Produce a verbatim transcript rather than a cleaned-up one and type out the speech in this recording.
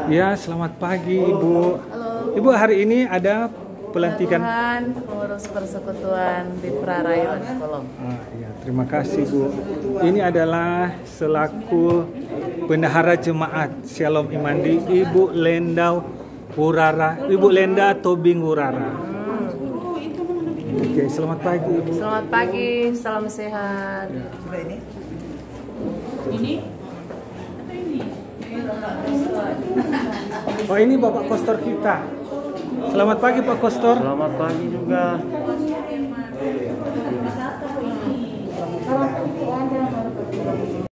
Ya, selamat pagi Ibu. Halo. Ibu, hari ini ada pelantikan. Tuhan, pengurus persekutuan di Prarayuan Kolom. Ah, ya, terima kasih Bu. Ini adalah selaku bendahara jemaat Shalom Imandi, Ibu Lenda Wurara, Ibu Lenda Tobing Wurara. Oke, selamat pagi Ibu. Selamat pagi, salam sehat. Sudah ini? Ini? Oh, ini Bapak Kostor kita. Selamat pagi Pak Kostor. Selamat pagi juga.